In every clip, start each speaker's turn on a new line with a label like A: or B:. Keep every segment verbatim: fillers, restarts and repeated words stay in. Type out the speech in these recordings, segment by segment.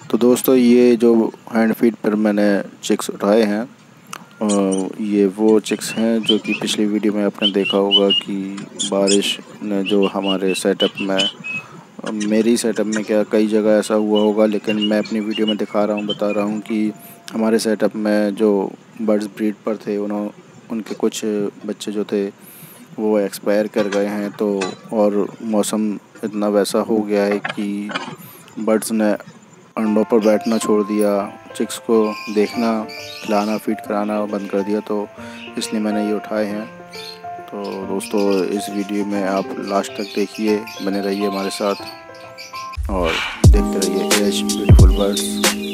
A: तो दोस्तों ये जो हैंड फीड पर मैंने चिक्स उठाए हैं, ये वो चिक्स हैं जो कि पिछली वीडियो में आपने देखा होगा कि बारिश ने जो हमारे सेटअप में, मेरी सेटअप में क्या कई जगह ऐसा हुआ होगा, लेकिन मैं अपनी वीडियो में दिखा रहा हूँ, बता रहा हूँ कि हमारे सेटअप में जो बर्ड्स ब्रीड पर थे उन्होंने उनके कुछ बच्चे जो थे वो एक्सपायर कर गए हैं। तो और मौसम इतना वैसा हो गया है कि बर्ड्स ने अंडों पर बैठना छोड़ दिया, चिक्स को देखना, खिलाना, फीड कराना बंद कर दिया। तो इसलिए मैंने ये उठाए हैं। तो दोस्तों इस वीडियो में आप लास्ट तक देखिए, बने रहिए हमारे साथ और देखते रहिए एज ब्यूटीफुल बर्ड्स।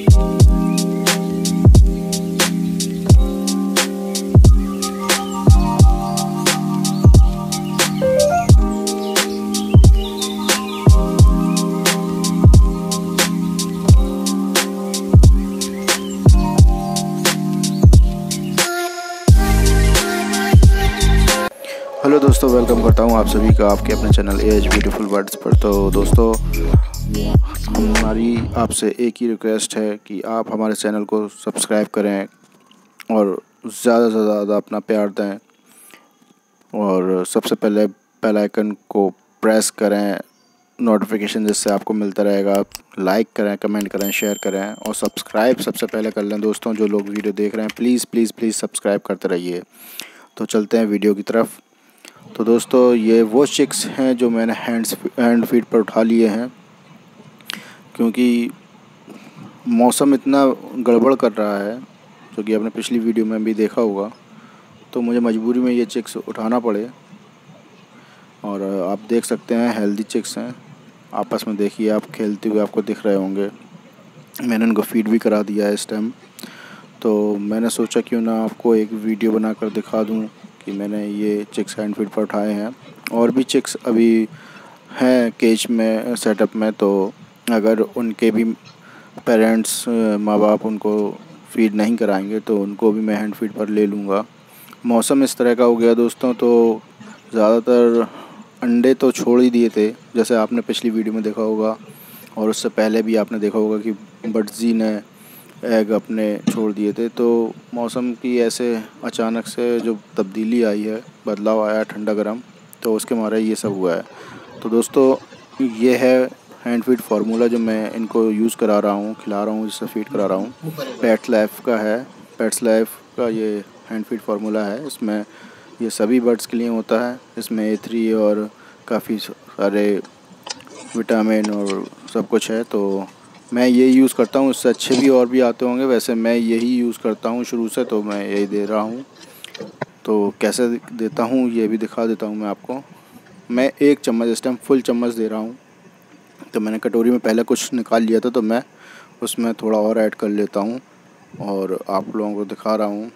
A: हेलो दोस्तों, वेलकम करता हूं आप सभी का आपके अपने चैनल एज ब्यूटीफुल बर्ड्स पर। तो दोस्तों हमारी आपसे एक ही रिक्वेस्ट है कि आप हमारे चैनल को सब्सक्राइब करें और ज़्यादा से ज़्यादा अपना प्यार दें और सबसे पहले बेल आइकन को प्रेस करें, नोटिफिकेशन जिससे आपको मिलता रहेगा। लाइक करें, कमेंट करें, शेयर करें और सब्सक्राइब सबसे पहले कर लें। दोस्तों जो लोग वीडियो देख रहे हैं प्लीज़ प्लीज़ प्लीज़ सब्सक्राइब करते रहिए। तो चलते हैं वीडियो की तरफ। तो दोस्तों ये वो चिक्स हैं जो मैंने हैंड्स हैंड फीड पर उठा लिए हैं, क्योंकि मौसम इतना गड़बड़ कर रहा है, जो कि आपने पिछली वीडियो में भी देखा होगा। तो मुझे मजबूरी में ये चिक्स उठाना पड़े। और आप देख सकते हैं हेल्दी चिक्स हैं, आपस में देखिए, आप खेलते हुए आपको दिख रहे होंगे। मैंने उनको फीड भी करा दिया है इस टाइम। तो मैंने सोचा क्यों ना आपको एक वीडियो बनाकर दिखा दूं कि मैंने ये चिक्स हैंड फीड पर उठाए हैं। और भी चिक्स अभी हैं केज में, सेटअप में। तो अगर उनके भी पेरेंट्स, माँ बाप उनको फीड नहीं कराएंगे तो उनको भी मैं हैंड फीड पर ले लूँगा। मौसम इस तरह का हो गया दोस्तों, तो ज़्यादातर अंडे तो छोड़ ही दिए थे, जैसे आपने पिछली वीडियो में देखा होगा। और उससे पहले भी आपने देखा होगा कि बर्ड्स ने एग अपने छोड़ दिए थे। तो मौसम की ऐसे अचानक से जो तब्दीली आई है, बदलाव आया ठंडा गर्म, तो उसके मारे ये सब हुआ है। तो दोस्तों ये है हैंड फीड फार्मूला जो मैं इनको यूज़ करा रहा हूँ, खिला रहा हूँ, जिससे फीड करा रहा हूँ। पेट्स लाइफ का है, पेट्स लाइफ का ये हैंड फीड फार्मूला है। इसमें ये सभी बर्ड्स के लिए होता है। इसमें ए थ्री और काफ़ी सारे विटामिन और सब कुछ है। तो मैं ये यूज़ करता हूँ, इससे अच्छे भी और भी आते होंगे, वैसे मैं यही यूज़ करता हूँ शुरू से, तो मैं यही दे रहा हूँ। तो कैसे देता हूँ ये भी दिखा देता हूँ मैं आपको। मैं एक चम्मच, इस टाइम फुल चम्मच दे रहा हूँ। तो मैंने कटोरी में पहले कुछ निकाल लिया था, तो मैं उसमें थोड़ा और ऐड कर लेता हूँ और आप लोगों को दिखा रहा हूँ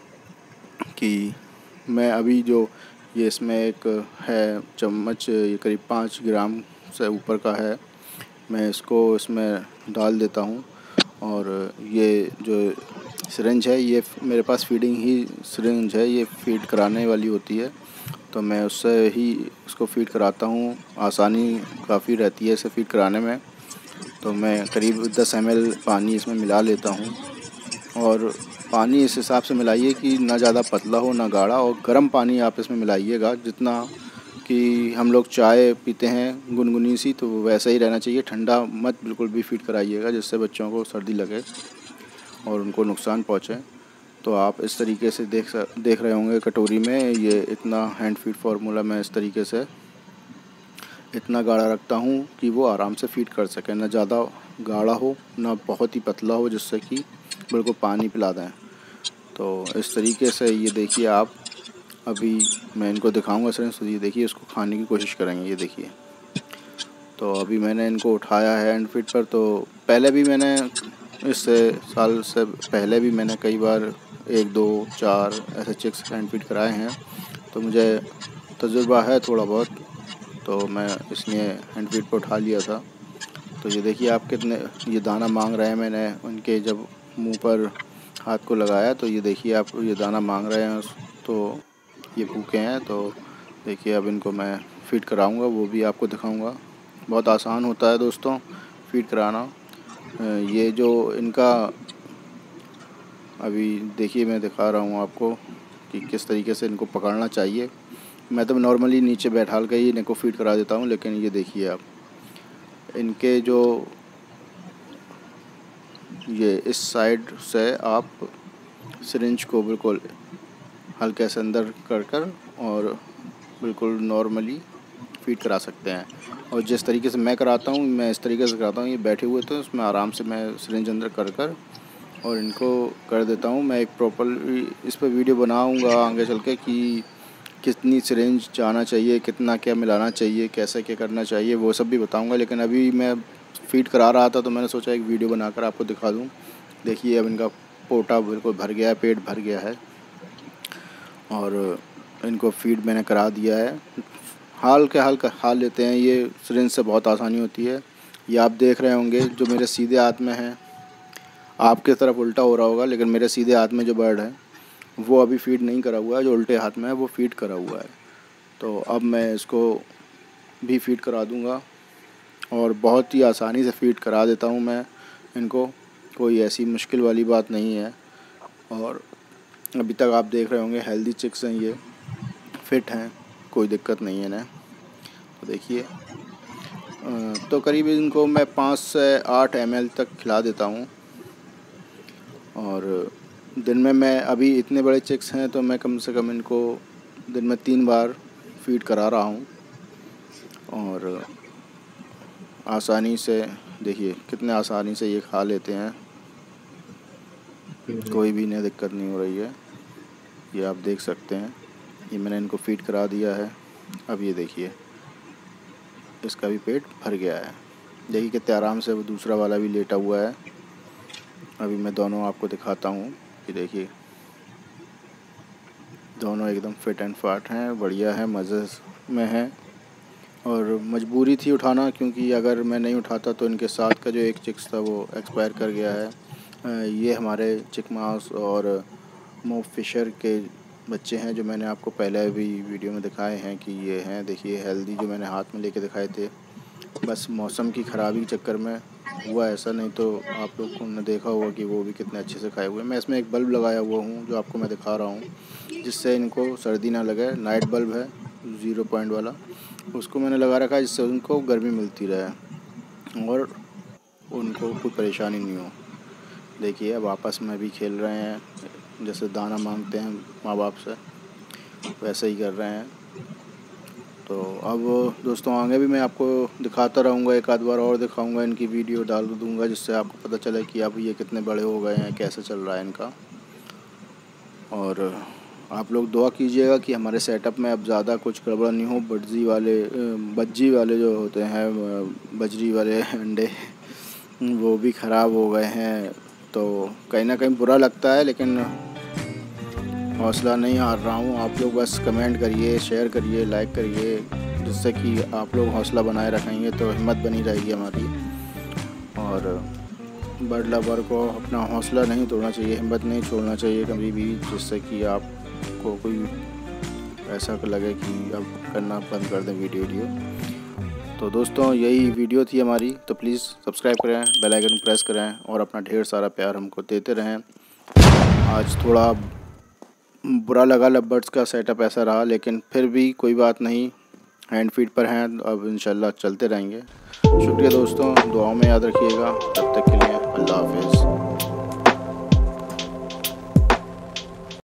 A: कि मैं अभी जो ये इसमें एक है चम्मच, ये करीब पाँच ग्राम से ऊपर का है, मैं इसको इसमें डाल देता हूँ। और ये जो सिरिंज है, ये मेरे पास फीडिंग ही सिरिंज है, ये फीड कराने वाली होती है। तो मैं उससे ही इसको फीड कराता हूँ, आसानी काफ़ी रहती है इसे फीड कराने में। तो मैं करीब दस एम एल पानी इसमें मिला लेता हूँ। और पानी इस हिसाब से मिलाइए कि ना ज़्यादा पतला हो ना गाढ़ा, और गर्म पानी आप इसमें मिलाइएगा, जितना कि हम लोग चाय पीते हैं गुनगुनी सी, तो वैसा ही रहना चाहिए। ठंडा मत बिल्कुल भी फीड कराइएगा, जिससे बच्चों को सर्दी लगे और उनको नुकसान पहुँचे। तो आप इस तरीके से देख देख रहे होंगे कटोरी में, ये इतना हैंड फीड फार्मूला मैं इस तरीके से इतना गाढ़ा रखता हूँ कि वो आराम से फीड कर सकें, ना ज़्यादा गाढ़ा हो ना बहुत ही पतला हो, जिससे कि बिल्कुल पानी पिला दें। तो इस तरीके से ये देखिए आप, अभी मैं इनको दिखाऊंगा सर, तो ये देखिए इसको खाने की कोशिश करेंगे, ये देखिए। तो अभी मैंने इनको उठाया है हैंड फीड पर। तो पहले भी मैंने इससे साल से पहले भी मैंने कई बार एक दो चार ऐसे चिक्स हैंड फीड कराए हैं, तो मुझे तजुर्बा है थोड़ा बहुत। तो मैं इसलिए हैंड फीड पर उठा लिया था। तो ये देखिए आप कितने ये दाना मांग रहे हैं। मैंने उनके जब मुंह पर हाथ को लगाया तो ये देखिए आप, ये दाना मांग रहे हैं, तो ये भूखे हैं। तो देखिए अब इनको मैं फ़ीड कराऊंगा, वो भी आपको दिखाऊंगा। बहुत आसान होता है दोस्तों फ़ीड कराना। ये जो इनका अभी देखिए मैं दिखा रहा हूँ आपको कि किस तरीके से इनको पकड़ना चाहिए। मैं तो नॉर्मली नीचे बैठाल के ही इनको फीड करा देता हूँ, लेकिन ये देखिए आप इनके जो ये इस साइड से आप सिरिंज को बिल्कुल हल्के से अंदर कर कर और बिल्कुल नॉर्मली फीड करा सकते हैं। और जिस तरीके से मैं कराता हूँ मैं इस तरीके से कराता हूँ। ये बैठे हुए तो उसमें आराम से मैं सिरिंज अंदर कर कर और इनको कर देता हूँ। मैं एक प्रॉपर इस पर वीडियो बनाऊँगा आगे चल के कि कितनी सिरिंज जाना चाहिए, कितना क्या मिलाना चाहिए, कैसे क्या करना चाहिए, वो सब भी बताऊँगा। लेकिन अभी मैं फीड करा रहा था तो मैंने सोचा एक वीडियो बनाकर आपको दिखा दूँ। देखिए अब इनका पोटा बिल्कुल भर गया है, पेट भर गया है और इनको फीड मैंने करा दिया है। हाल के हाल का हाल लेते हैं, ये सिरिंज से बहुत आसानी होती है। ये आप देख रहे होंगे जो मेरे सीधे हाथ में है, आपके तरफ उल्टा हो रहा होगा, लेकिन मेरे सीधे हाथ में जो बर्ड है वो अभी फीड नहीं करा हुआ है, जो उल्टे हाथ में है वो फीड करा हुआ है। तो अब मैं इसको भी फीड करा दूंगा और बहुत ही आसानी से फीड करा देता हूं मैं इनको, कोई ऐसी मुश्किल वाली बात नहीं है। और अभी तक आप देख रहे होंगे हेल्दी चिक्स हैं, ये फिट हैं, कोई दिक्कत नहीं है इन्हें। तो देखिए तो करीब इनको मैं पाँच से आठ एम एल तक खिला देता हूँ और दिन में मैं अभी इतने बड़े चिक्स हैं तो मैं कम से कम इनको दिन में तीन बार फीड करा रहा हूँ। और आसानी से देखिए कितने आसानी से ये खा लेते हैं, कोई भी इन्हें दिक्कत नहीं हो रही है। ये आप देख सकते हैं, ये मैंने इनको फीड करा दिया है। अब ये देखिए इसका भी पेट भर गया है। देखिए कितने आराम से वो दूसरा वाला भी लेटा हुआ है। अभी मैं दोनों आपको दिखाता हूँ कि देखिए दोनों एकदम फिट एंड फाट हैं, बढ़िया है, मज़े में हैं। और मजबूरी थी उठाना, क्योंकि अगर मैं नहीं उठाता तो इनके साथ का जो एक चिक्स था वो एक्सपायर कर गया है। ये हमारे चिक माउस और मोब फिशर के बच्चे हैं जो मैंने आपको पहले भी वीडियो में दिखाए हैं कि ये हैं। देखिए हेल्दी जो मैंने हाथ में लेके दिखाए थे, बस मौसम की ख़राबी के चक्कर में हुआ ऐसा, नहीं तो आप लोग ने देखा होगा कि वो भी कितने अच्छे से खाए हुए। मैं इसमें एक बल्ब लगाया हुआ हूँ जो आपको मैं दिखा रहा हूँ, जिससे इनको सर्दी ना लगे। नाइट बल्ब है ज़ीरो पॉइंट वाला, उसको मैंने लगा रखा है जिससे उनको गर्मी मिलती रहे और उनको कोई परेशानी नहीं हो। देखिए अब आपस में भी खेल रहे हैं, जैसे दाना मांगते हैं माँ बाप से वैसे ही कर रहे हैं। तो अब दोस्तों आगे भी मैं आपको दिखाता रहूँगा, एक आध बार और दिखाऊंगा, इनकी वीडियो डाल दूँगा जिससे आपको पता चले कि अब ये कितने बड़े हो गए हैं, कैसे चल रहा है इनका। और आप लोग दुआ कीजिएगा कि हमारे सेटअप में अब ज़्यादा कुछ गड़बड़ नहीं हो। बज्जी वाले बज्जी वाले जो होते हैं, बजरी वाले अंडे, वो भी ख़राब हो गए हैं। तो कहीं ना कहीं बुरा लगता है, लेकिन हौसला नहीं हार रहा हूँ। आप लोग बस कमेंट करिए, शेयर करिए, लाइक करिए, जिससे कि आप लोग हौसला बनाए रखेंगे तो हिम्मत बनी रहेगी हमारी। और बर्ड लवर को अपना हौसला नहीं तोड़ना चाहिए, हिम्मत नहीं छोड़ना चाहिए कभी भी, जिससे कि आपको कोई ऐसा लगे कि अब करना बंद कर दें वीडियो वीडियो। तो दोस्तों यही वीडियो थी हमारी, तो प्लीज़ सब्सक्राइब करें, बेल आइकन प्रेस करें और अपना ढेर सारा प्यार हमको देते रहें। आज थोड़ा बुरा लगा, लव का सेटअप ऐसा रहा, लेकिन फिर भी कोई बात नहीं, हैंड फीड पर हैं, अब इंशाल्लाह चलते रहेंगे। शुक्रिया दोस्तों, दुआओं में याद रखिएगा। तब तक के लिए अल्लाह हाफ़िज़।